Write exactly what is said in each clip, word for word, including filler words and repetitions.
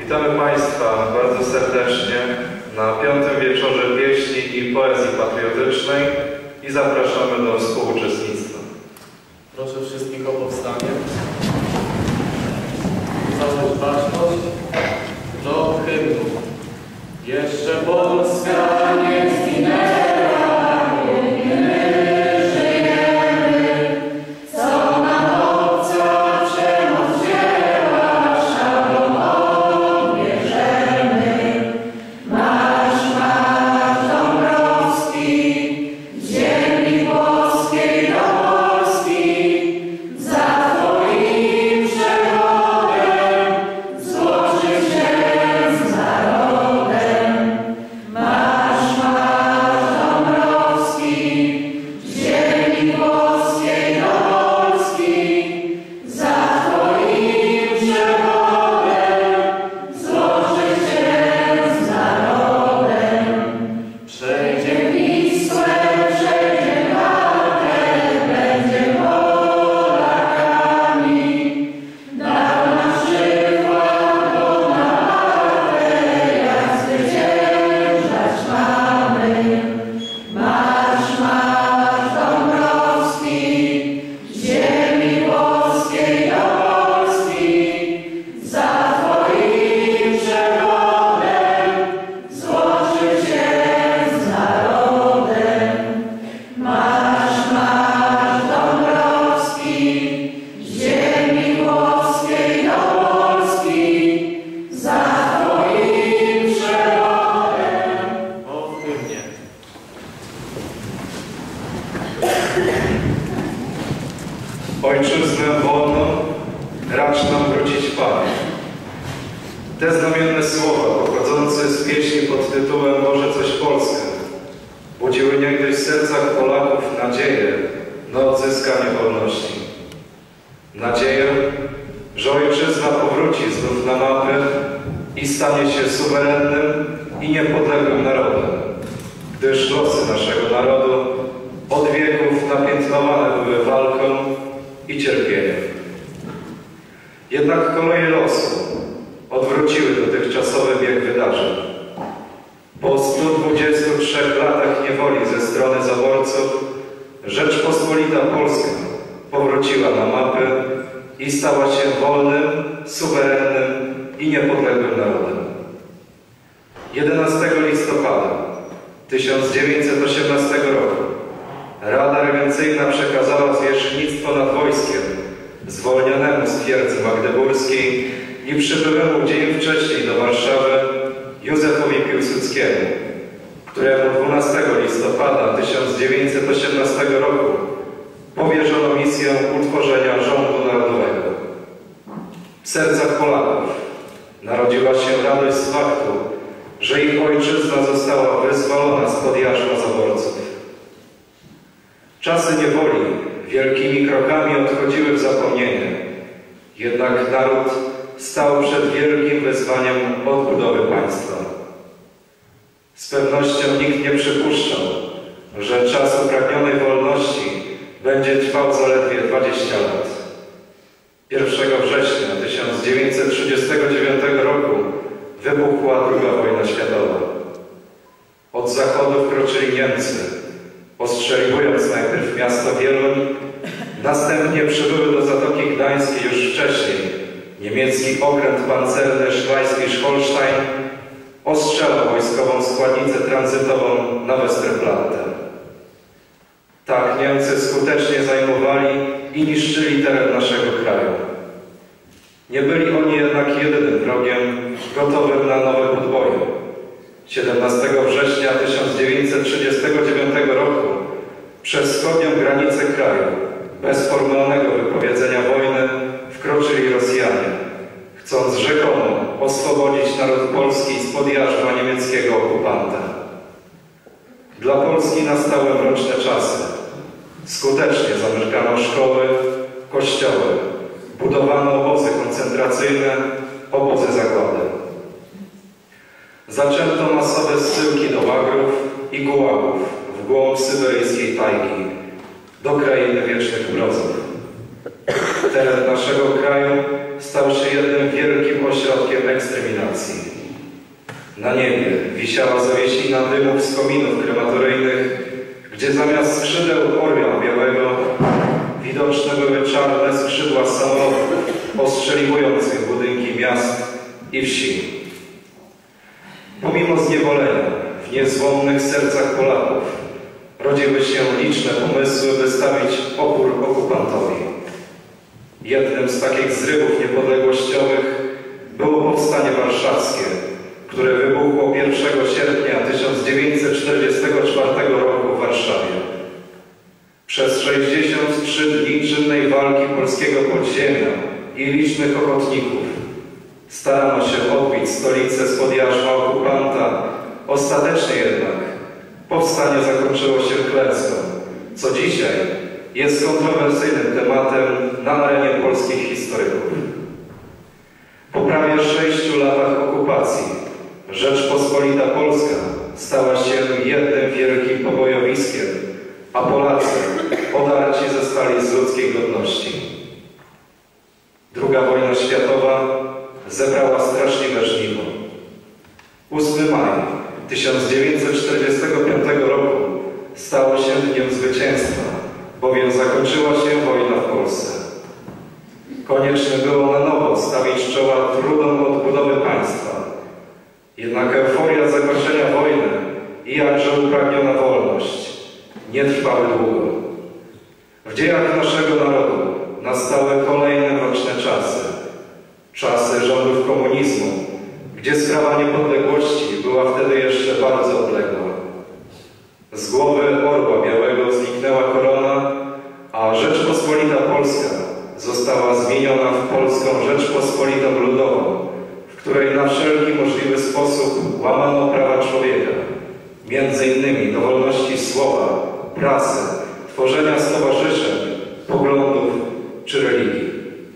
Witamy Państwa bardzo serdecznie na piątym wieczorze pieśni i poezji patriotycznej i zapraszamy do współuczestnictwa. Proszę wszystkich o powstanie. Całą baczność do hymnu. Jeszcze Polska nie zginęła. Ojczyznę wolną, racz nam wrócić, Panie. Te znamienne słowa, pochodzące z pieśni pod tytułem Może coś Polskę, budziły niegdyś w sercach Polaków nadzieję na odzyskanie wolności. Nadzieję, że ojczyzna powróci znów na mapę i stanie się suwerennym i niepodległym narodem, gdyż losy naszego narodu od wieków napiętnowane były walką i cierpieniem. Jednak koleje losu odwróciły dotychczasowy bieg wydarzeń. Po stu dwudziestu trzech latach niewoli ze strony zaborców Rzeczpospolita Polska powróciła na mapę i stała się wolnym, suwerennym i niepodległym narodem. jedenastego listopada tysiąc dziewięćset osiemnastego roku Rada Regencyjna przekazała zwierzchnictwo nad wojskiem zwolnionemu z twierdzy magdeburskiej i przybyłemu dzień wcześniej do Warszawy Józefowi Piłsudskiemu, któremu dwunastego listopada tysiąc dziewięćset osiemnastego roku powierzono misję utworzenia rządu narodowego. W sercach Polaków narodziła się radość z faktu, że ich ojczyzna została wyzwolona spod jarzma zaborców. Czasy niewoli wielkimi krokami odchodziły w zapomnienie, jednak naród stał przed wielkim wyzwaniem odbudowy państwa. Z pewnością nikt nie przypuszczał, że czas upragnionej wolności będzie trwał zaledwie dwadzieścia lat. pierwszego września tysiąc dziewięćset trzydziestego dziewiątego roku wybuchła druga wojna światowa. Od zachodu wkroczyli Niemcy, ostrzeliwując najpierw miasto Wieluń, następnie przybyły do Zatoki Gdańskiej już wcześniej niemiecki okręt pancerny Schleswig-Holstein ostrzelał wojskową składnicę tranzytową na Westerplatte. Tak Niemcy skutecznie zajmowali i niszczyli teren naszego kraju. Nie byli oni jednak jedynym wrogiem gotowym na nowe podboje. siedemnastego września tysiąc dziewięćset trzydziestego dziewiątego roku przez wschodnią granicę kraju, bez formalnego wypowiedzenia wojny, wkroczyli Rosjanie, chcąc rzekomo oswobodzić naród polski spod jarzma niemieckiego okupanta. Dla Polski nastały mroczne czasy. Skutecznie zamykano szkoły, kościoły, budowano obozy koncentracyjne, obozy zagłady. Zaczęto masowe zsyłki do łagrów i gułagów w głąb syberyjskiej tajgi, do krainy wiecznych mrozów. Teren naszego kraju stał się jednym wielkim ośrodkiem eksterminacji. Na niebie wisiała zawiesina dymów z kominów krematoryjnych, gdzie zamiast skrzydeł orła białego widoczne były czarne skrzydła samolotów ostrzeliwujących budynki miast i wsi. Pomimo zniewolenia w niezłomnych sercach Polaków rodziły się liczne pomysły, by stawić opór okupantowi. Jednym z takich zrywów niepodległościowych było Powstanie Warszawskie, które wybuchło pierwszego sierpnia tysiąc dziewięćset czterdziestego czwartego roku w Warszawie. Przez sześćdziesiąt trzy dni czynnej walki polskiego podziemia i licznych ochotników starano się odbić stolicę spod jarzma okupanta. Ostatecznie jednak powstanie zakończyło się klęską, co dzisiaj jest kontrowersyjnym tematem na arenie polskich historyków. Po prawie sześciu latach okupacji Rzeczpospolita Polska stała się jednym wielkim pobojowiskiem, a Polacy odarci zostali z ludzkiej godności. Druga wojna światowa zebrała straszliwe żniwo. ósmego maja tysiąc dziewięćset czterdziestego piątego roku stało się dniem zwycięstwa, bowiem zakończyła się wojna w Polsce. Konieczne było na nowo stawić czoła trudom odbudowy państwa. Jednak euforia zakończenia wojny i jakże upragniona wolność nie trwały długo. W dziejach naszego narodu nastały kolejne mroczne czasy. Czasy rządów komunizmu, gdzie sprawa niepodległości była wtedy jeszcze bardzo odległa. Z głowy orła białego zniknęła korona, a Rzeczpospolita Polska została zmieniona w Polską Rzeczpospolitą Ludową, w której na wszelki możliwy sposób łamano prawa człowieka, między innymi do wolności słowa, prasy, tworzenia stowarzyszeń, poglądów czy religii.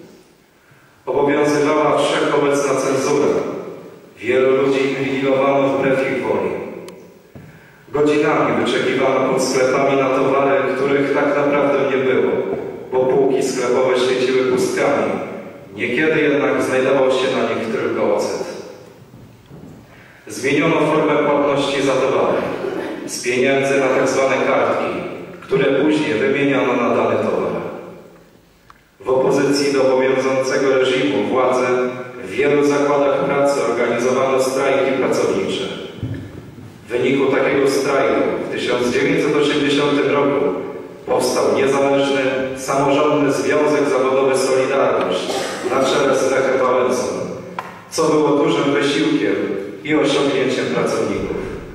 Obowiązywała wszechobecna cenzura. Wielu ludzi inwigilowano wbrew ich woli. Godzinami wyczekiwano pod sklepami na towary, których tak naprawdę nie było, bo półki sklepowe świeciły pustkami. Niekiedy jednak znajdował się na nich tylko ocet. Zmieniono formę płatności za towary z pieniędzy na tak zwane kartki, które później wymieniano na dany towar. W opozycji do obowiązującego reżimu władzy w wielu zakładach pracy organizowano strajki pracownicze. W wyniku takiego strajku w tysiąc dziewięćset osiemdziesiątym roku powstał niezależny, samorządny Związek Zawodowy Solidarność na czele z Lechem Wałęsą, co było dużym wysiłkiem i osiągnięciem pracowników.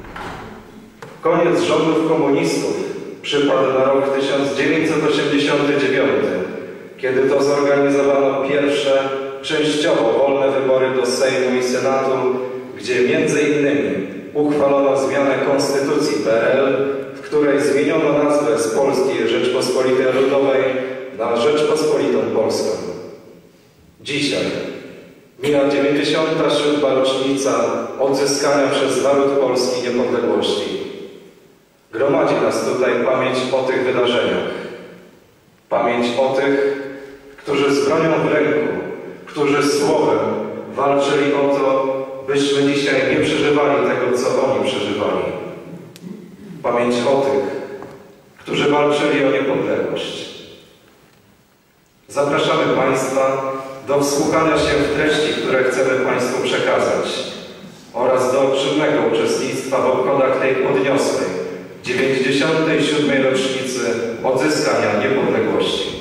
Koniec rządów komunistów przypadł na rok tysiąc dziewięćset osiemdziesiąty dziewiąty, kiedy to zorganizowano pierwsze, częściowo wolne wybory do Sejmu i Senatu, gdzie między innymi uchwalono zmianę Konstytucji P R L, w której zmieniono nazwę z Polskiej Rzeczpospolitej Ludowej na Rzeczpospolitą Polską. Dzisiaj mija dziewięćdziesiąta siódma rocznica odzyskania przez naród polski niepodległości. Gromadzi nas tutaj pamięć o tych wydarzeniach. Pamięć o tych, którzy z bronią w ręku, którzy słowem walczyli o to, byśmy dzisiaj nie przeżywali tego, co oni przeżywali. Pamięć o tych, którzy walczyli o niepodległość. Zapraszamy Państwa do wsłuchania się w treści, które chcemy Państwu przekazać oraz do czynnego uczestnictwa w obchodach tej podniosłej, dziewięćdziesiątej siódmej rocznicy odzyskania niepodległości.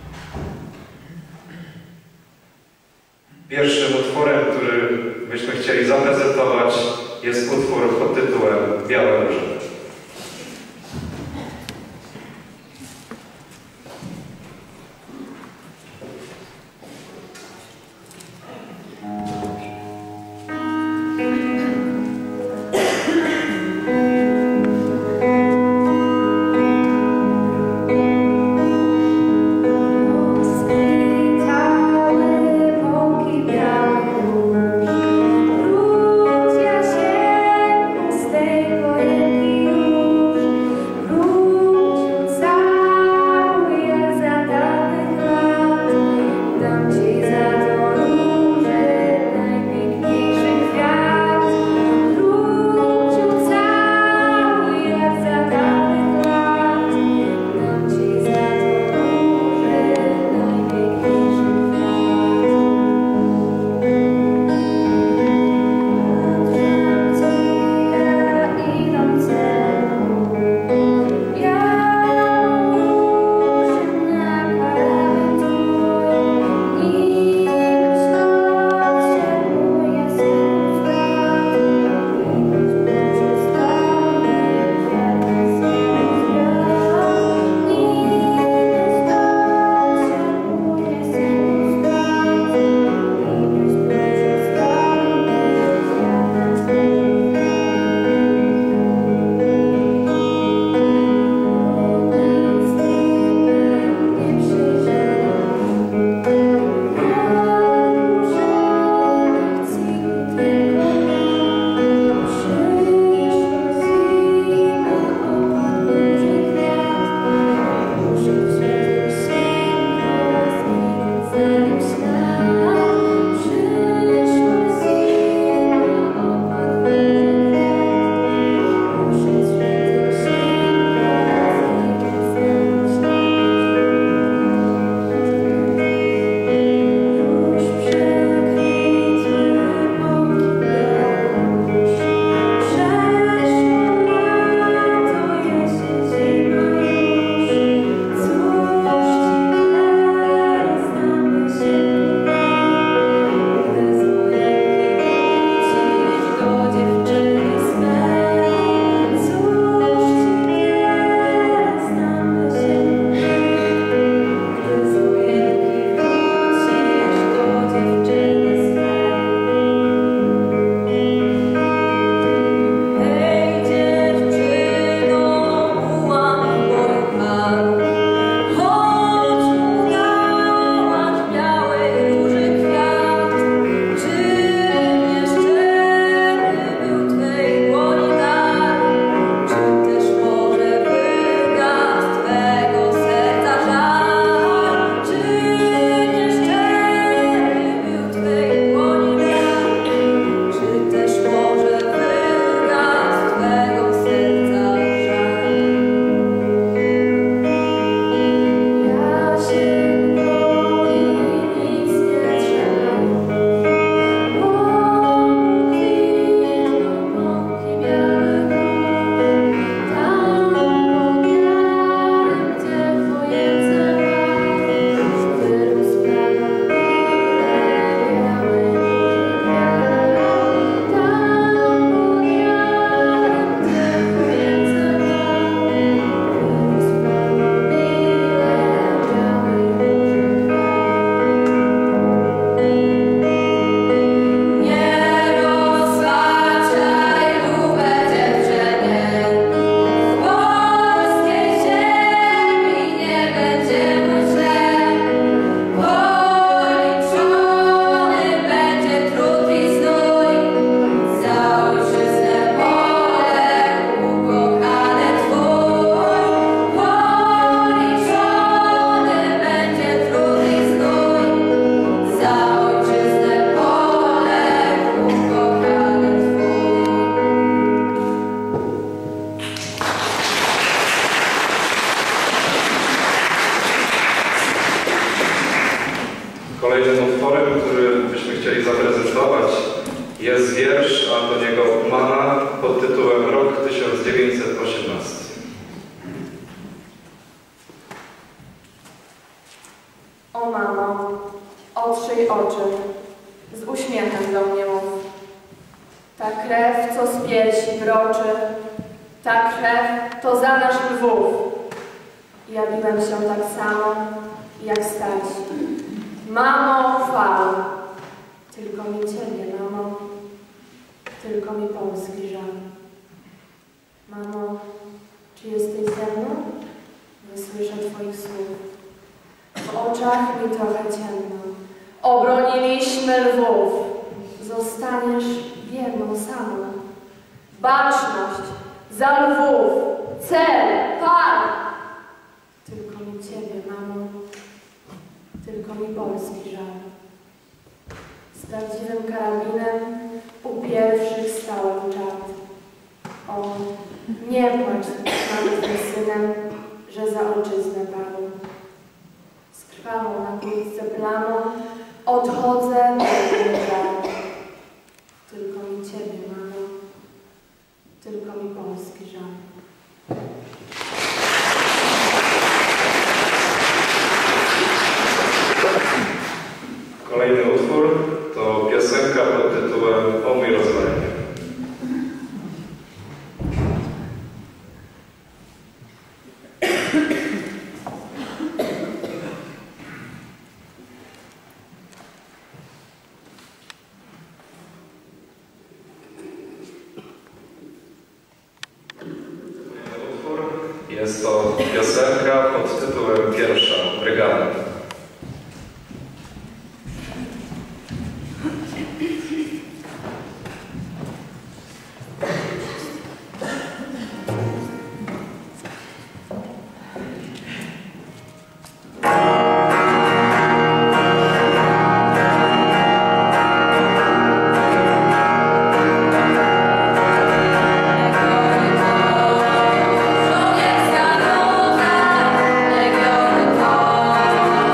Pierwszym utworem, który byśmy chcieli zaprezentować, jest utwór pod tytułem Białe Róże. Wróć ja się pustej wiersz Antoniego Upmana pod tytułem Rok tysiąc dziewięćset osiemnasty. O mamo, otrzyj oczy, z uśmiechem do mnie mów. Ta krew, co z piersi broczy, ta krew, to za nasz Lwów. Ja biłem się tak samo, jak starsi. Mamo, chwała, tylko mi Ciebie, mamo, tylko mi Polski żal. Mamo, czy jesteś ze mną? Nie słyszę Twoich słów. W oczach mi trochę ciemno. Obroniliśmy Lwów. Zostaniesz wierną samą. Baczność, za Lwów, cel, par. Tylko mi Ciebie, mamo, tylko mi Polski żal. Z prawdziwym karabinem u pierwszych stałem czat. O, nie płacz nad tym synem, że za ojczyznę padł. Z krwawą na kurtce plamą odchodzę na ten żal. Tylko mi Ciebie, mamo, tylko mi Polski żal. Kolejny utwór to piosenka pod tytułem O mój rozmarenie. Jest to piosenka pod tytułem Pierwsza Brygada. Żołnierska nuta, legiony to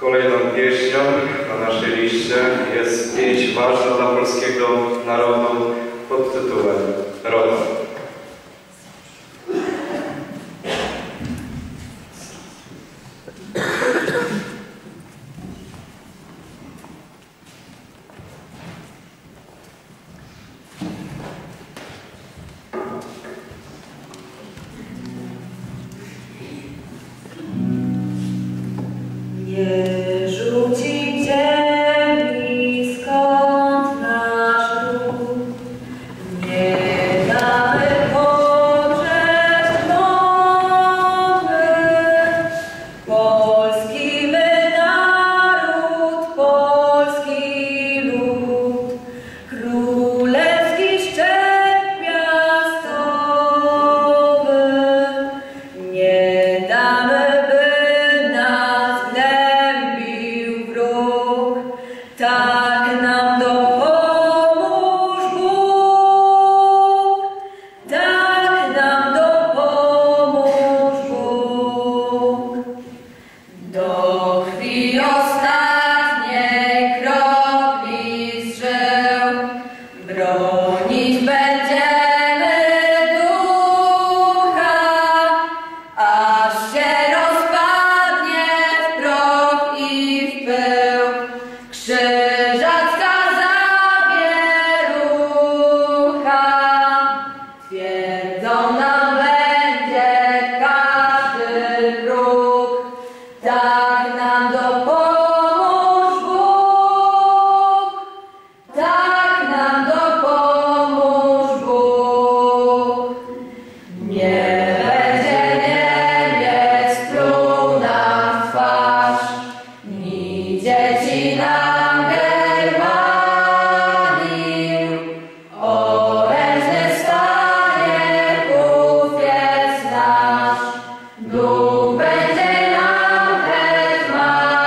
Kolejną pieśnią na naszej liście jest pieśń ważna dla polskiego narodu pod tytułem Roda. Nie rzuci ziemi, skąd nasz ród, nie damy poczet nowy. Polski my naród, polski lud, królewski szczep piastowy. Nie damy, tak nam dopomóż Bóg, tak nam dopomóż Bóg. Do krwi ostatniej kropli zżeł bronić będziemy ducha, aż się rozpadnie w proch i w pył krzyżacka zawierucha. Twierdzą nam będzie każdy próg, tak nam dopomóż Bóg, tak nam dopomóż Bóg. Nie będzie Niemiec pluł nam w twarz, ni dzieci nam Germanii. Orężny stanie kupiec nasz, Bóg będzie nam hetman.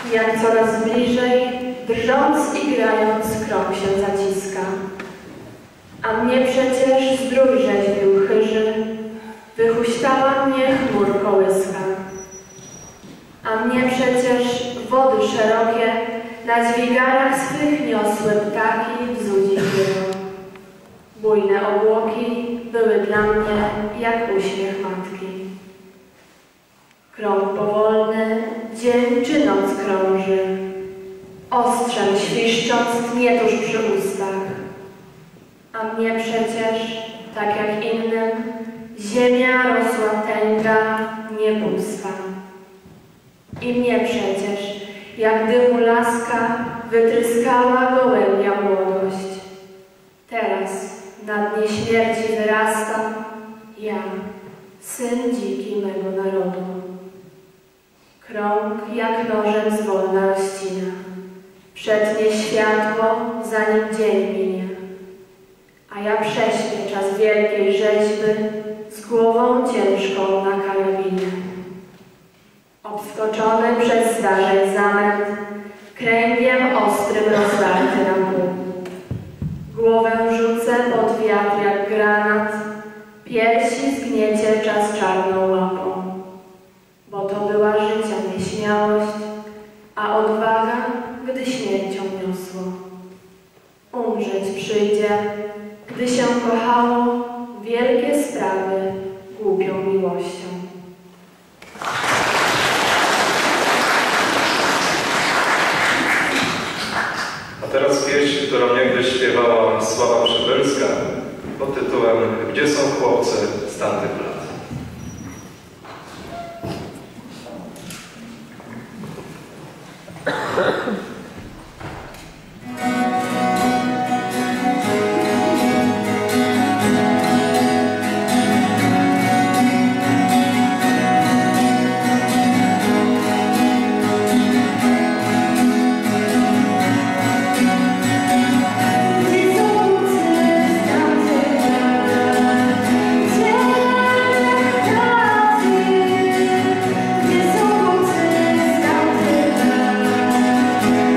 jak coraz bliżej, drżąc i grając, krąg się zaciska. A mnie przecież zdrój rzeźbił chyży, wyhuśtała mnie chmur kołyska. A mnie przecież wody szerokie na dźwigarach swych niosły ptaki w zudzi chwilą. Bujne obłoki były dla mnie jak uśmiech matki. Krąg powolny dzień czy noc krąży, ostrzem świszcząc tnie tuż przy ustach. A mnie przecież, tak jak innym, ziemia rosła tęga, nie pusta. I mnie przecież, jak dymu laska, wytryskała gołębia młodość. Teraz na dnie śmierci wyrasta ja, syn dziki mego narodu. Krąg jak nożem zwolna rozcina, przetnie światło, zanim dzień minie. A ja prześpię czas wielkiej rzeźby z głową ciężką na karabinie. Obskoczony przez zdarzeń zamęt, kręgiem ostrym rozdarty na pół. Głowę rzucę pod wiatr jak granat, piersi zgniecie czas czarną łapą. Bo to była życia nieśmiałość, a odwaga, gdy śmiercią niosło. Umrzeć przyjdzie, gdy się kochało wielkie sprawy głupią miłością. A teraz pieśń, którą niegdyś śpiewała Sława Przybylska pod tytułem Gdzie są chłopcy z tamtych lat? Gdzie są chłopcy z tamtych lat?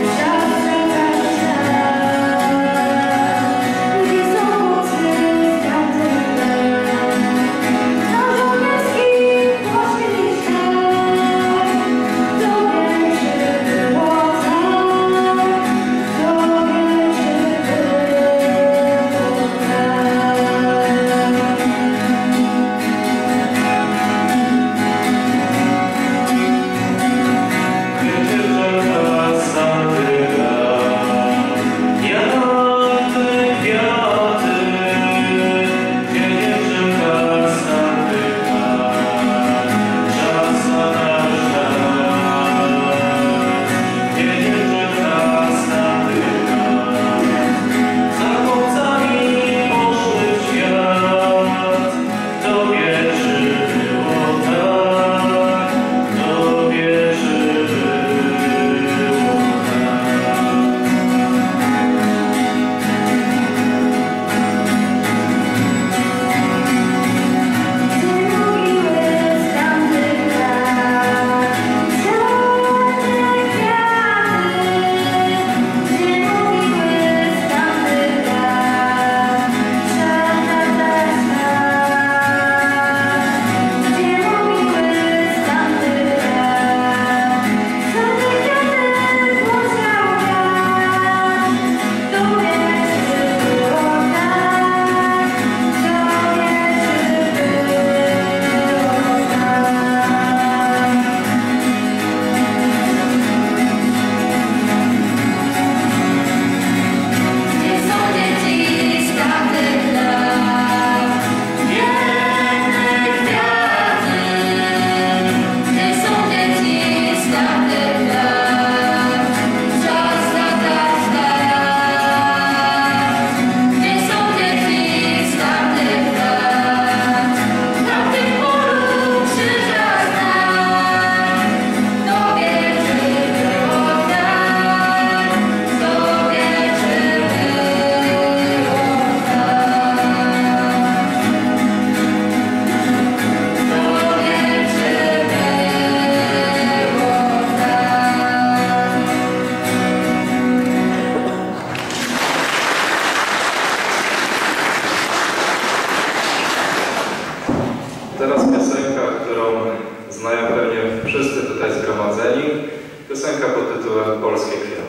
znają pewnie wszyscy tutaj zgromadzeni. Piosenka pod tytułem Polskie kwiaty.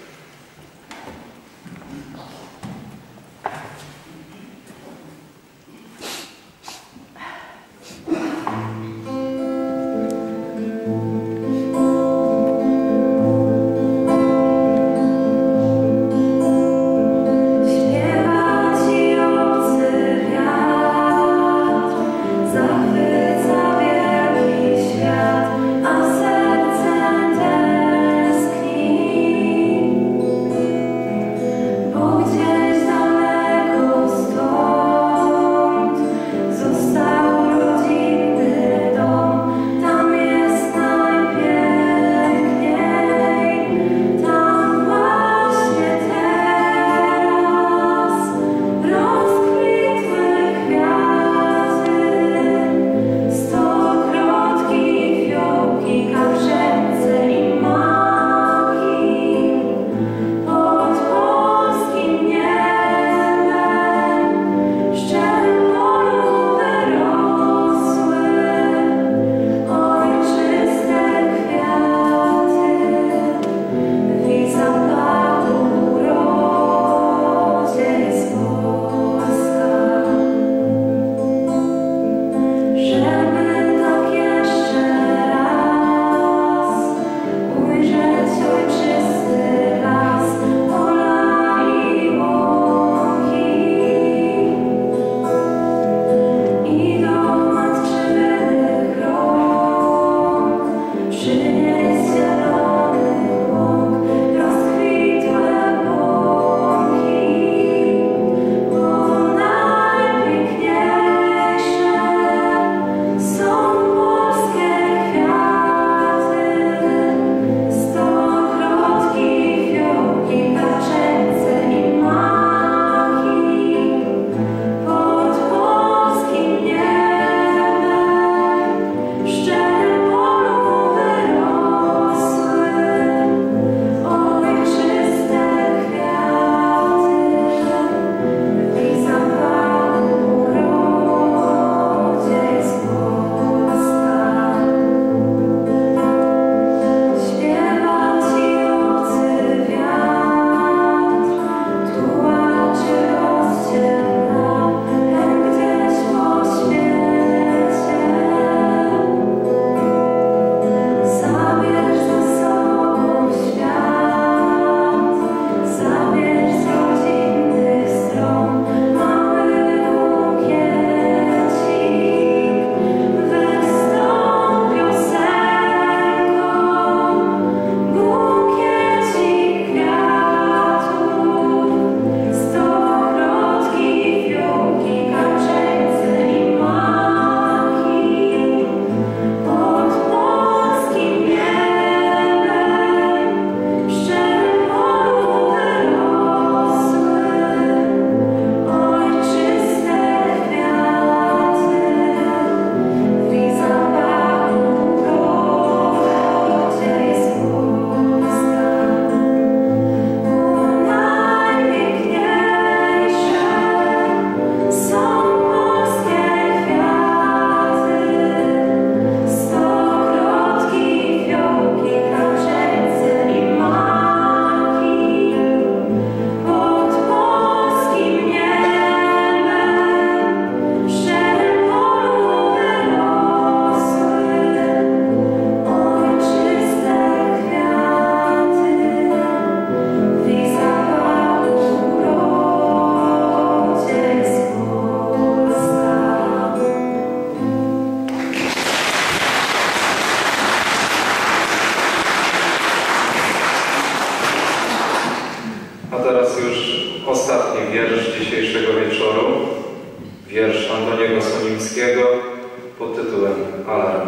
pod tytułem Alarm.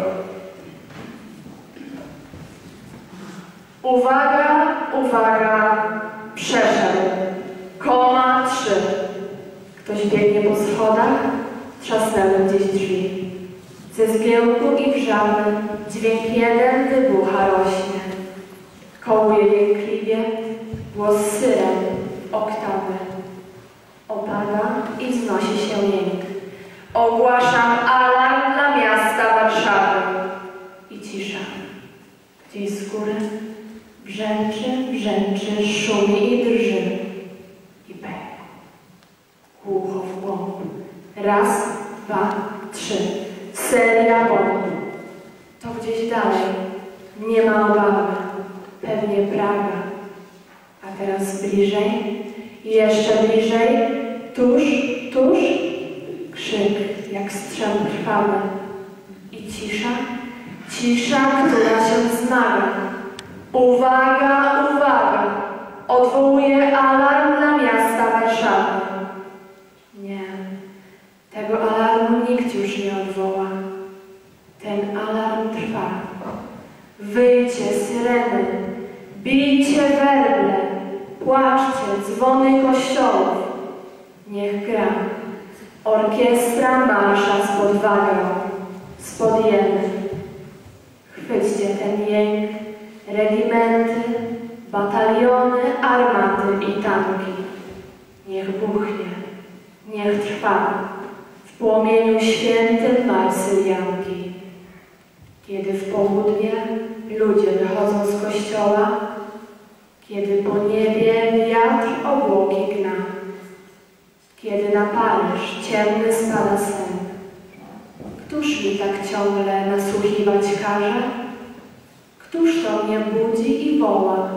Uwaga, uwaga, przeszedł. Koma trzy. Ktoś biegnie po schodach, trzasnęły gdzieś drzwi. Ze zgiełku i wrzawy dźwięk jeden wybucha rośnie. Kołuje jękliwie głos syren, oktawy. Opada i wznosi się jęk. Ogłaszam alarm dla miasta Warszawy. I cisza. Gdzieś z góry brzęczy, brzęczy, szumi i drży. I pęk. Głucho w głąb. Raz, dwa, trzy. Seria bomb. To gdzieś dalej. Nie ma obawy. Pewnie Praga. A teraz bliżej. Jeszcze bliżej. Tuż, tuż. Krzyk jak strzał krwawy. I cisza. Cisza, która się wzmaga. Uwaga, uwaga! Odwołuje alarm dla miasta Warszawy. Nie, tego alarmu nikt już nie odwoła. Ten alarm trwa. Wyjcie syreny, bijcie werble, płaczcie dzwony kościołów. Niech gra orkiestra marsza spod wagą, spod jeny. Chwyćcie ten jęk, regimenty, bataliony, armaty i tanki. Niech buchnie, niech trwa w płomieniu świętym Marsylianki. Kiedy w południe ludzie wychodzą z kościoła, kiedy po niebie wiatr obłoki gna, kiedy na Paryż ciemny spada sen. Któż mi tak ciągle nasłuchiwać każe? Któż to mnie budzi i woła?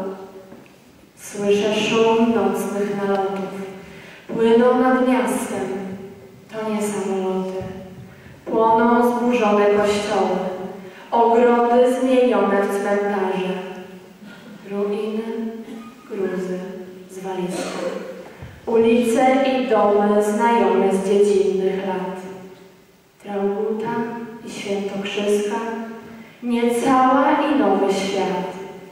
Słyszę szum nocnych nalotów. Płyną nad miastem. To nie samoloty. Płoną zburzone kościoły. Ogrody zmienione w cmentarze. Ruiny, gruzy, zwaliska. Ulice i domy znajome z dziecinnych lat. Traugutta i Świętokrzyska, niecała i nowy świat.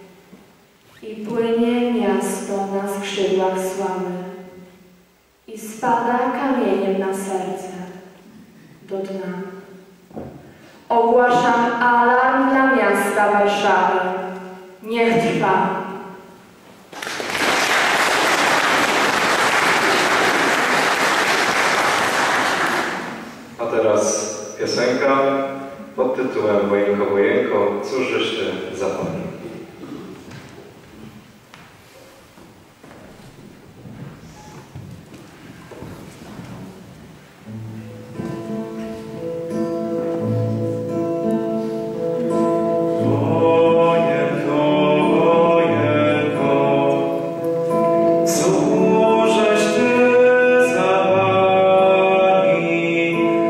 I płynie miasto na skrzydłach sławy. I spada kamieniem na serce do dna. Ogłaszam alarm dla miasta Warszawy. Niech trwa. A teraz piosenka pod tytułem Wojenko, wojenko, cóż żeś ty zapomniał?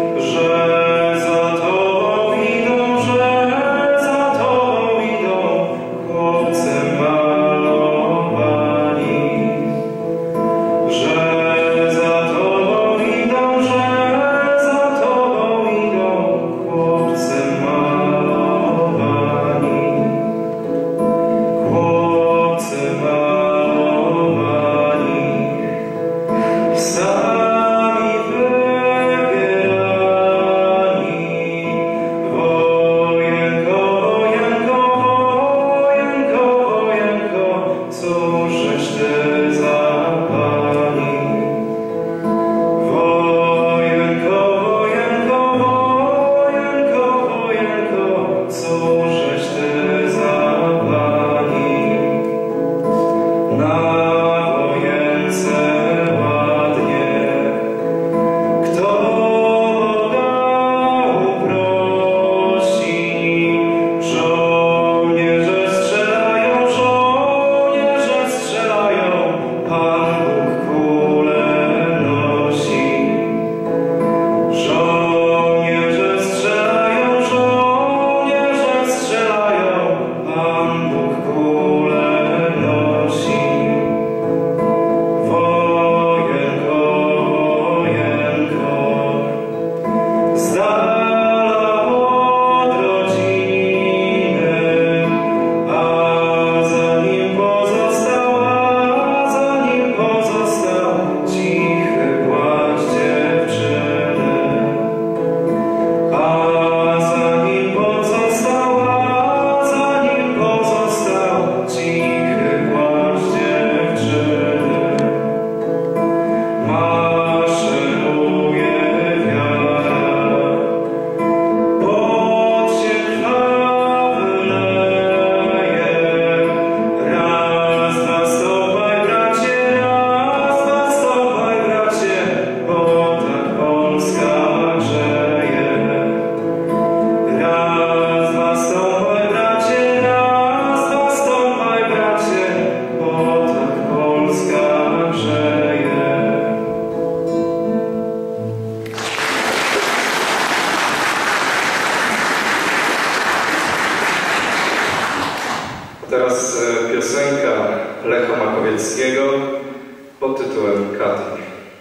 Że za tobą idą, że za tobą idą teraz e, piosenka Lecha Makowieckiego pod tytułem Katyń.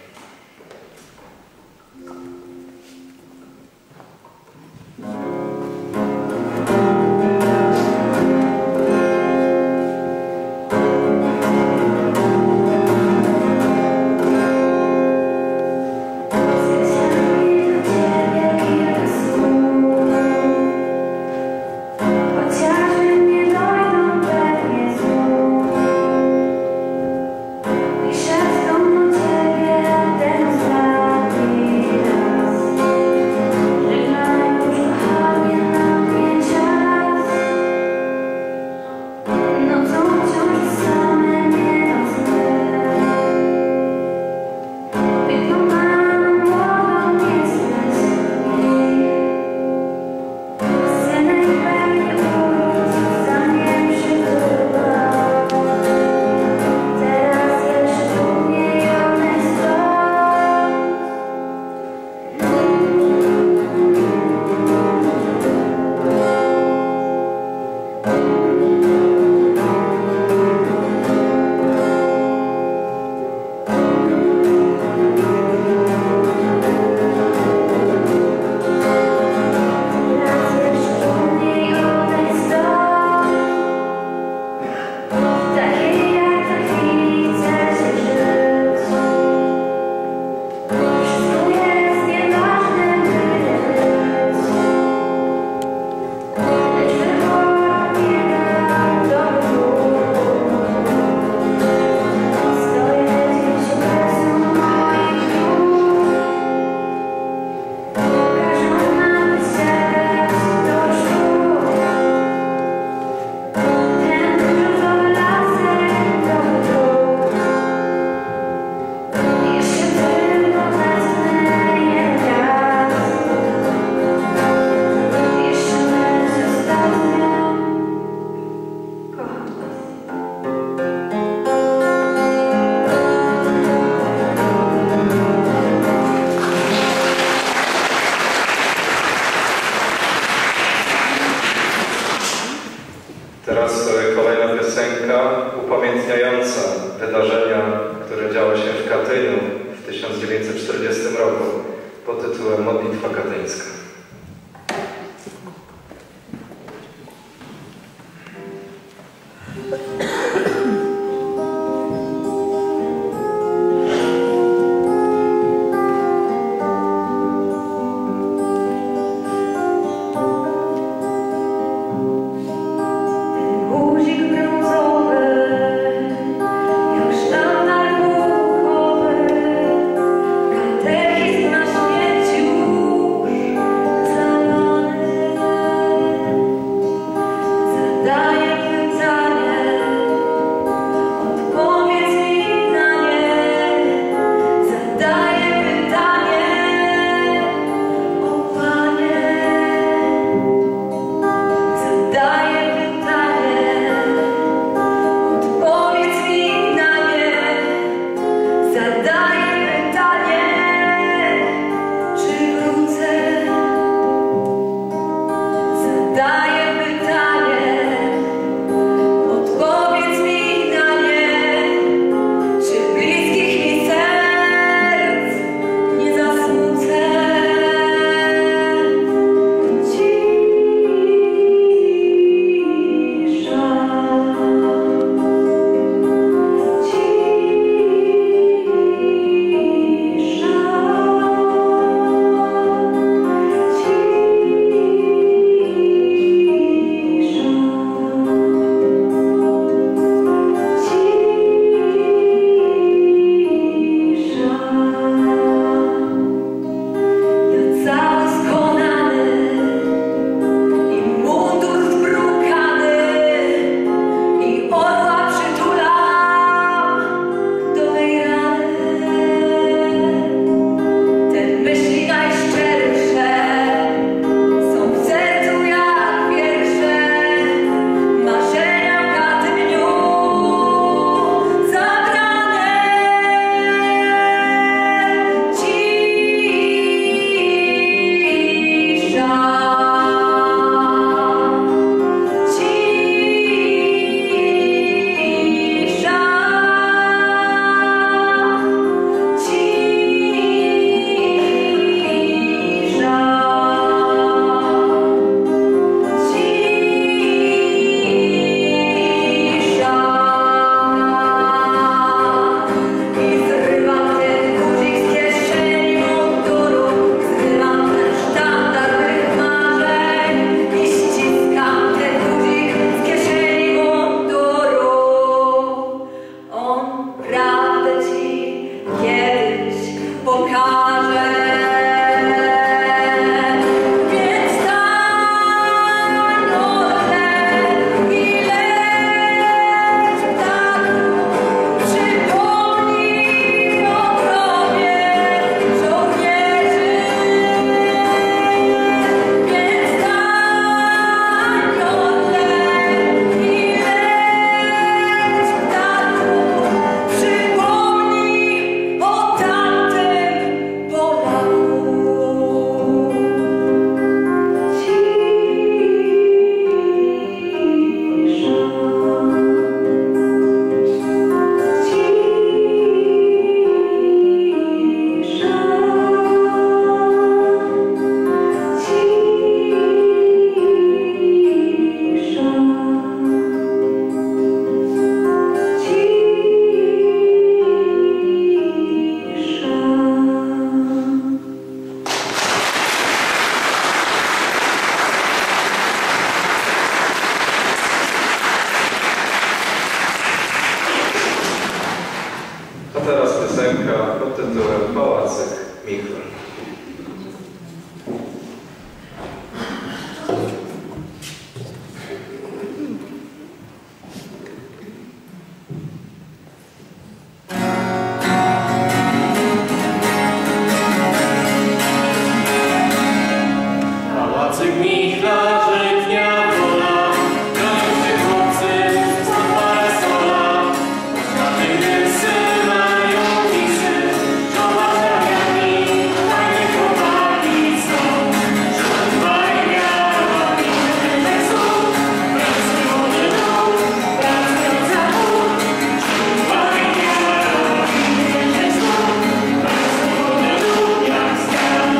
Teraz kolejna piosenka upamiętniająca wydarzenia, które działy się w Katyniu w tysiąc dziewięćset czterdziestym roku pod tytułem Modlitwa Katyńska. Katechizm na śmierć już tytułem Pałacyk Michel. Pałacyk Michla, żytnia wola, krąży chłopcy, stąd parasola. Ostatnie dysy mają pisy, czoła trawiami, fajne chłopaki są. Żądwaj miarami, tekstu, pracy młody lud, pracują za mur. Żądwaj miarami, tekstu, pracy młody lud, jak skan.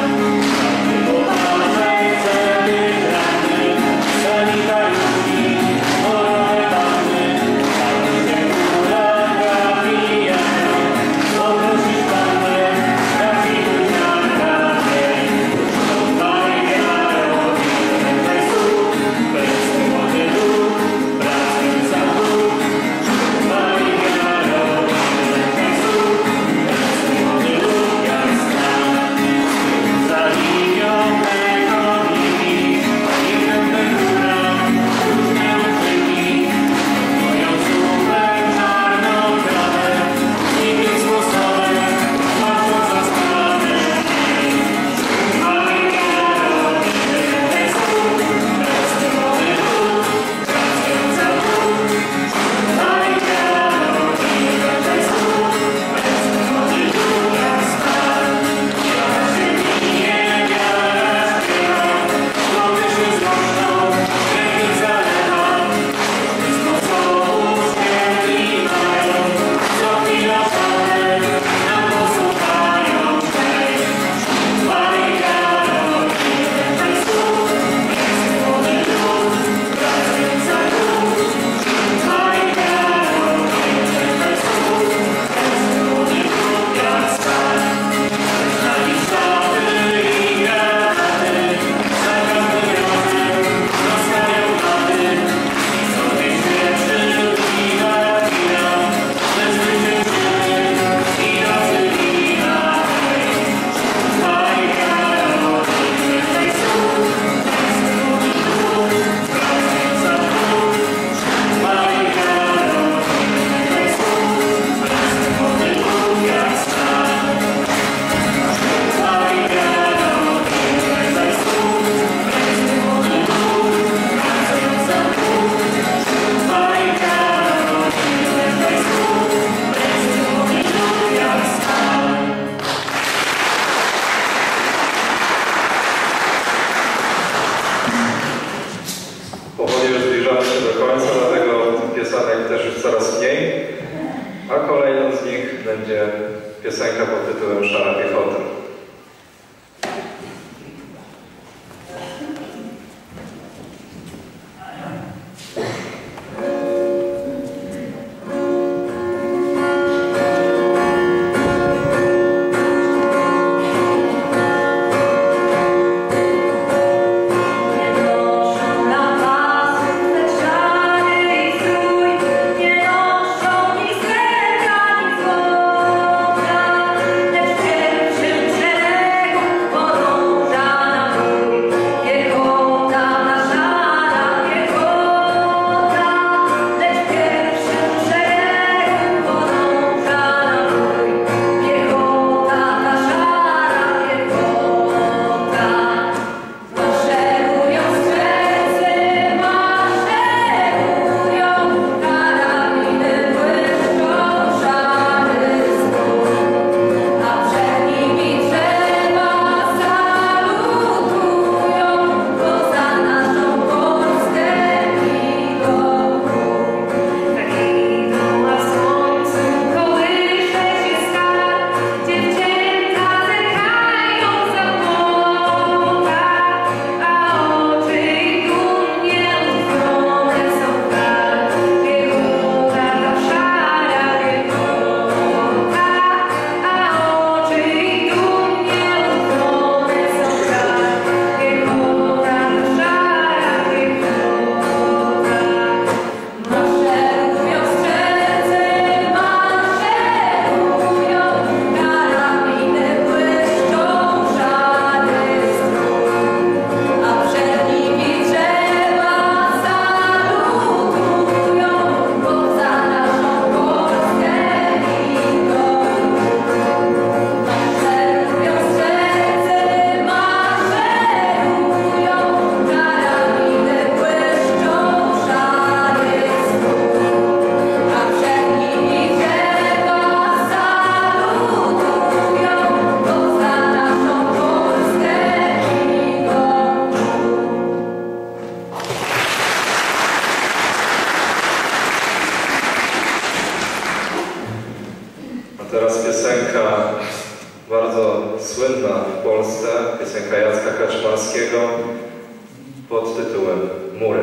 Powoli już zbliżamy się do końca, dlatego piosenek też już coraz mniej, a kolejną z nich będzie piosenka pod tytułem Szara piechota. Nie noszą nic serca, nic złota, lecz pierwszym Kaczmarskiego pod tytułem Mury.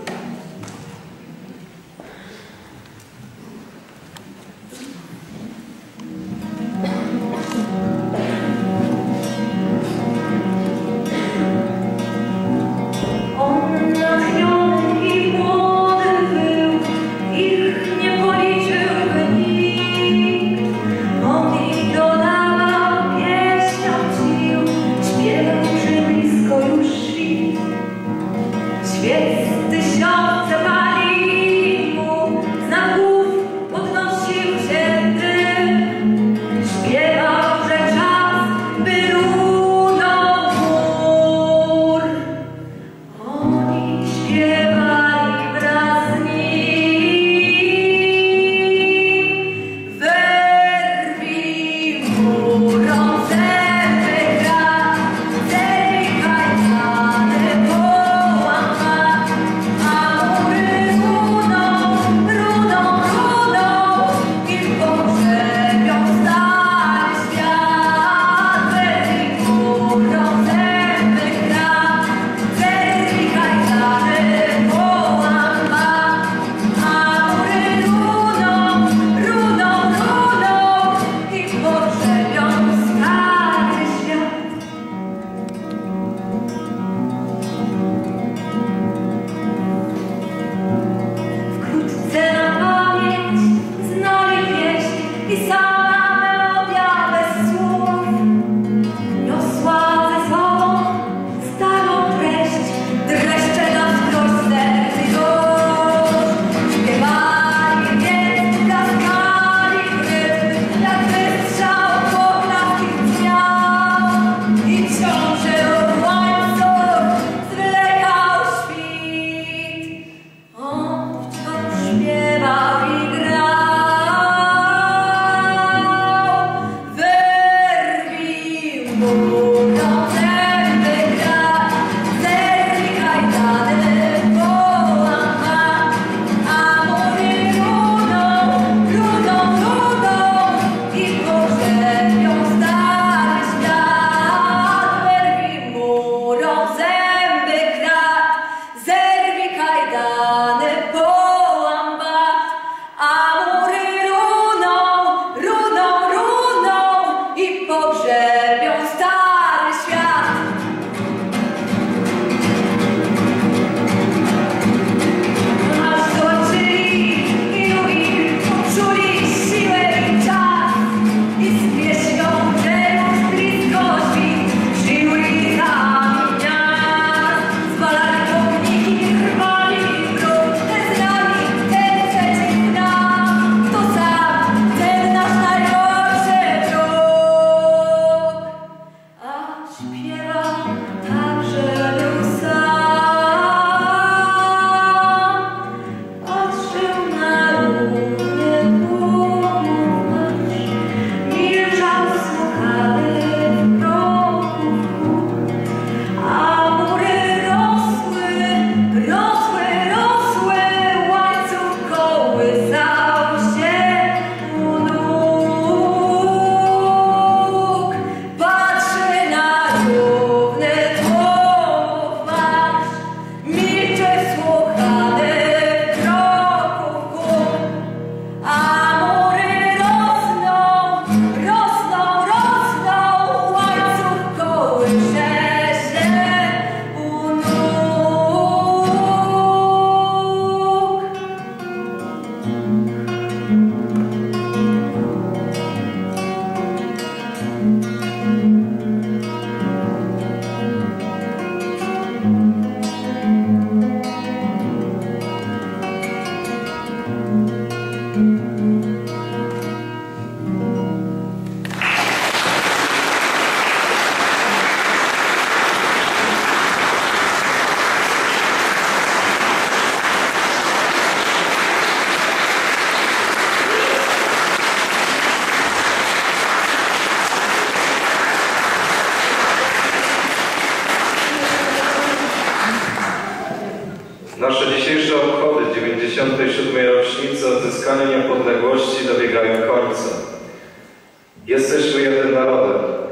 Nasze dzisiejsze obchody dziewięćdziesiątej siódmej rocznicy odzyskania niepodległości dobiegają końca. Jesteśmy jednym narodem.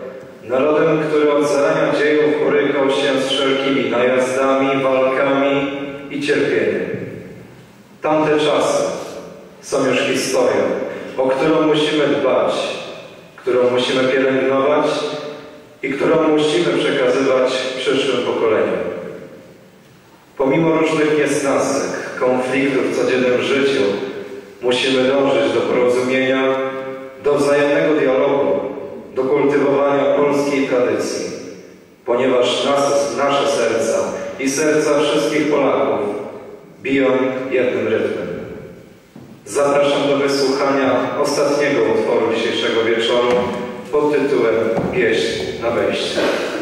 Narodem, który od zarania dziejów borykał się z wszelkimi najazdami, walkami i cierpieniem. Tamte czasy są już historią, o którą musimy dbać, którą musimy pielęgnować i którą musimy przekazywać przyszłym pokoleniom. Pomimo różnych niesnasek, konfliktów w codziennym życiu, musimy dążyć do porozumienia, do wzajemnego dialogu, do kultywowania polskiej tradycji, ponieważ nasze, nasze serca i serca wszystkich Polaków biją jednym rytmem. Zapraszam do wysłuchania ostatniego utworu dzisiejszego wieczoru pod tytułem Pieśń na wejście.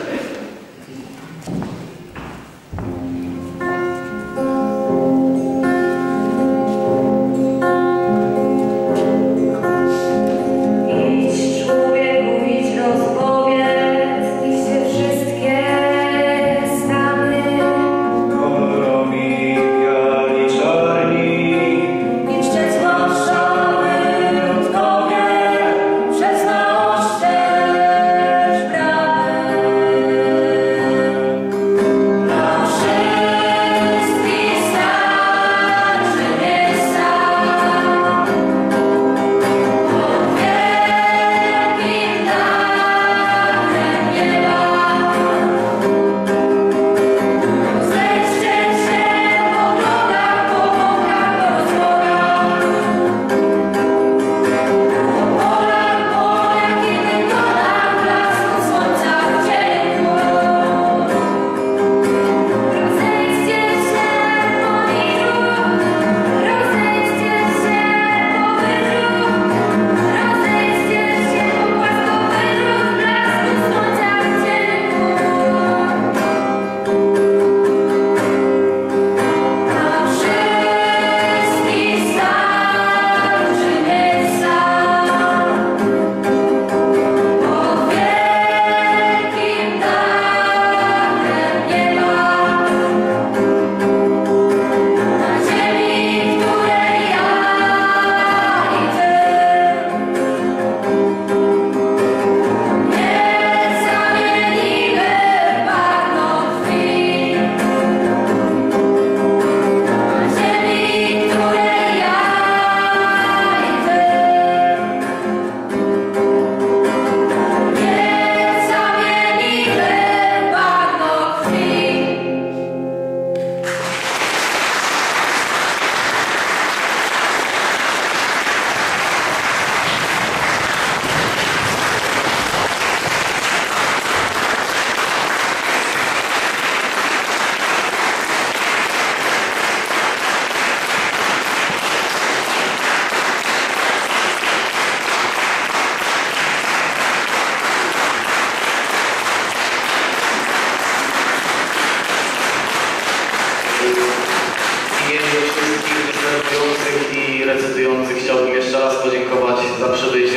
i recytujących chciałbym jeszcze raz podziękować za przybycie.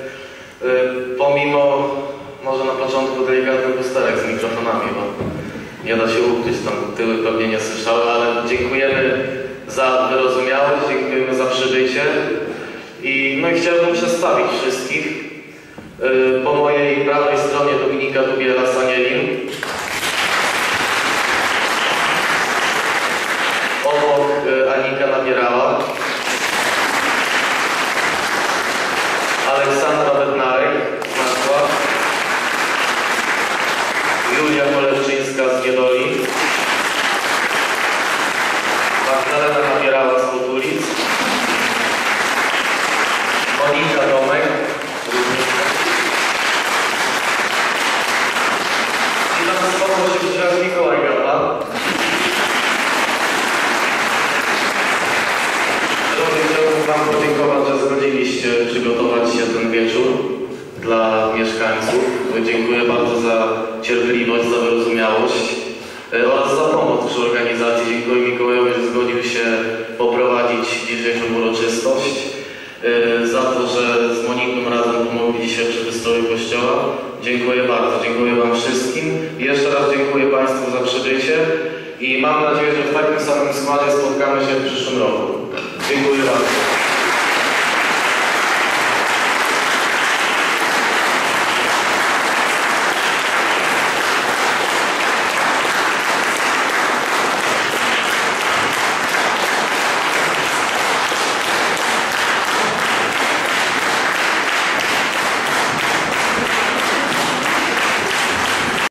Pomimo może na początku delikatnych usterek z mikrofonami, bo nie da się ukryć, tam tyły pewnie nie słyszały, ale dziękujemy za wyrozumiałość, dziękujemy za przybycie i, no i chciałbym przedstawić wszystkich. Po mojej prawej stronie Dominika Dubiela-Sanielin. Obok Anika Nabierała. Aleksandra Bednarek z Masła. Julia Kolewczyńska z Niedoli. Magdalena Nabierała z Potulic. Monika Domek. I na spotkał się teraz Mikołaj Gapa. Chciałbym Wam podziękować, że zgodziliście przygotować się ten wieczór dla mieszkańców. Dziękuję bardzo za cierpliwość, za wyrozumiałość oraz za pomoc przy organizacji. Dziękuję Mikołajowi, że zgodził się poprowadzić dzisiejszą uroczystość. Za to, że z Moniką razem pomogli dzisiaj przy wystroju kościoła. Dziękuję bardzo, dziękuję Wam wszystkim. I jeszcze raz dziękuję Państwu za przybycie i mam nadzieję, że w takim samym składzie spotkamy się w przyszłym roku. Dziękuję bardzo.